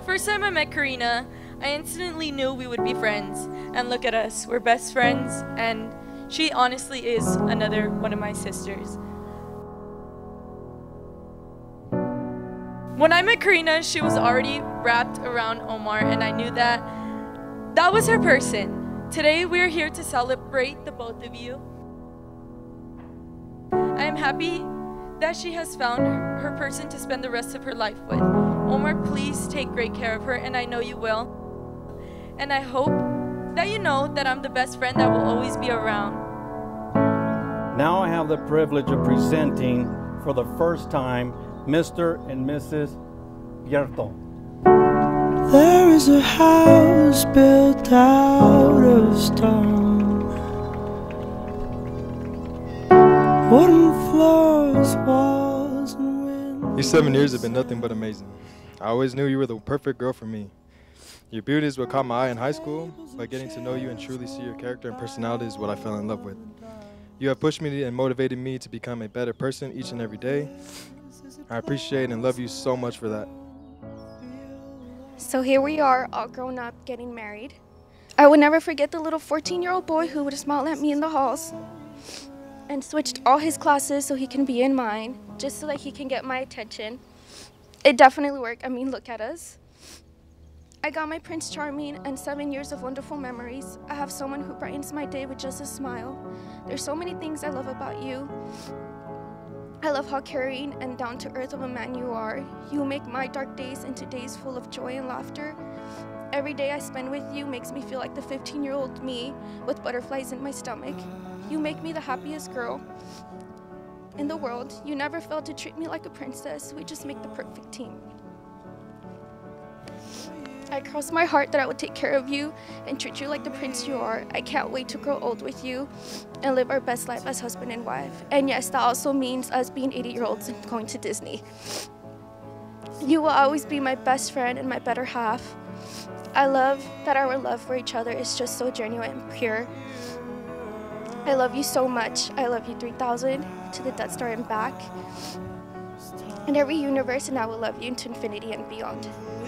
first time I met Karina, I instantly knew we would be friends. And look at us, we're best friends, and she honestly is another one of my sisters. When I met Karina, she was already wrapped around Omar, and I knew that that was her person. Today, we're here to celebrate the both of you. I am happy that she has found her person to spend the rest of her life with. Omar, please take great care of her, and I know you will. And I hope that you know that I'm the best friend that will always be around. Now I have the privilege of presenting for the first time Mr. and Mrs. Bierto. There is a house built out of stone, wooden floors, walls, and windows. These 7 years have been nothing but amazing. I always knew you were the perfect girl for me. Your beauty is what caught my eye in high school, but getting to know you and truly see your character and personality is what I fell in love with. You have pushed me and motivated me to become a better person each and every day. I appreciate and love you so much for that. So here we are, all grown up, getting married. I will never forget the little 14-year-old boy who would smile at me in the halls and switched all his classes so he can be in mine, just so that he can get my attention. It definitely worked. I mean, look at us. I got my Prince Charming and 7 years of wonderful memories. I have someone who brightens my day with just a smile. There's so many things I love about you. I love how caring and down-to-earth of a man you are. You make my dark days into days full of joy and laughter. Every day I spend with you makes me feel like the 15-year-old me with butterflies in my stomach. You make me the happiest girl in the world. You never failed to treat me like a princess. We just make the perfect team. I cross my heart that I would take care of you and treat you like the prince you are. I can't wait to grow old with you and live our best life as husband and wife. And yes, that also means us being 80-year-olds and going to Disney. You will always be my best friend and my better half. I love that our love for each other is just so genuine and pure. I love you so much. I love you 3,000 to the Death Star and back. And every universe, and I will love you into infinity and beyond.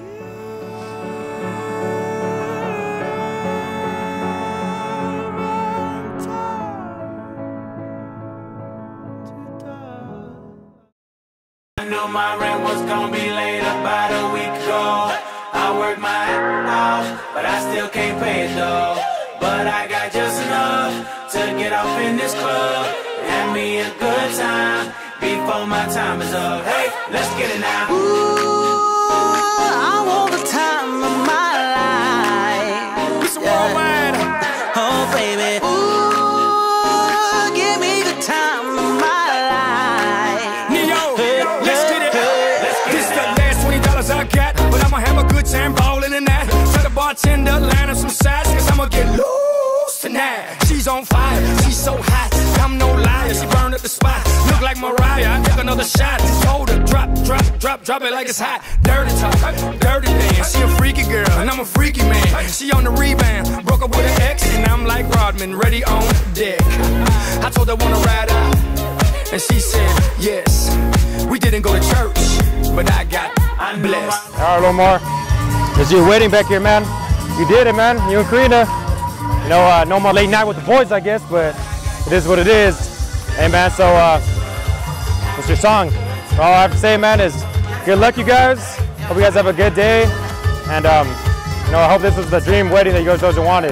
I knew my rent was gonna be late about a week ago. I worked my ass off, but I still can't pay it though. But I got just enough to get off in this club and have me a good time before my time is up. Hey, let's get it now. Ooh, I want the time of my life. Yeah. Oh, baby. Ooh, give me the time of my life. Neo, let's get it. This the last $20 I got, but I'ma have a good time ballin' in that. Tell the bartender, line up some sides, cause I'ma get loose tonight. She's on fire, she's so hot, I'm no liar, she burned up the spot. Look like Mariah, I took another shot. Told her, drop it like it's hot. Dirty talk, dirty dance. She a freaky girl, and I'm a freaky man. She on the rebound, broke up with an ex, and I'm like Rodman, ready on deck. I told her wanna ride out, and she said yes. We didn't go to church, but I got blessed. All right, Omar, it's your wedding back here, man. You did it, man. You and Karina. You know, no more late night with the boys, I guess, but it is what it is. Hey, man, so what's your song? All I have to say, man, is good luck, you guys. Hope you guys have a good day. And, you know, I hope this is the dream wedding that you guys always wanted.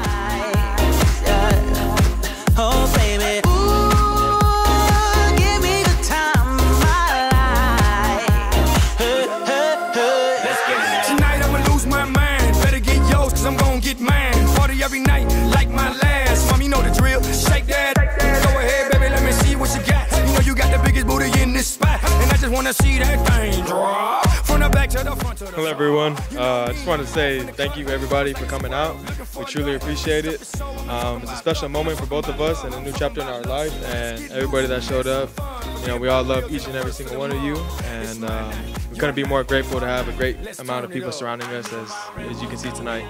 Oh, baby. Ooh, give me the time of my life. Let's get it. Tonight I'ma lose my mind. Better get yours, cause I'm gonna get mine. Party every night, like my last. Mom, you know the drill. Shake that. Go ahead, baby, let me see what you got. You know you got the biggest booty in this spot, and I just wanna see that thing drop from the back to the front. Hello everyone, I just want to say thank you everybody for coming out. We truly appreciate it. It's a special moment for both of us and a new chapter in our life, and everybody that showed up. You know, we all love each and every single one of you, and we couldn't be more grateful to have a great amount of people surrounding us as you can see tonight.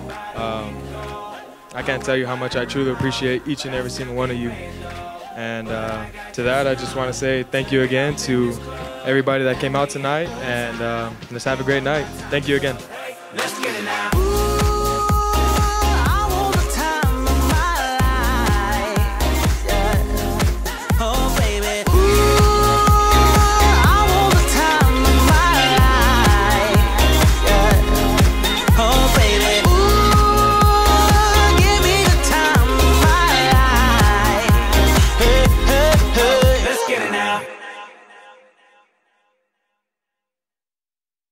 I can't tell you how much I truly appreciate each and every single one of you. And to that, I just want to say thank you again to everybody that came out tonight, and let's have a great night. Thank you again.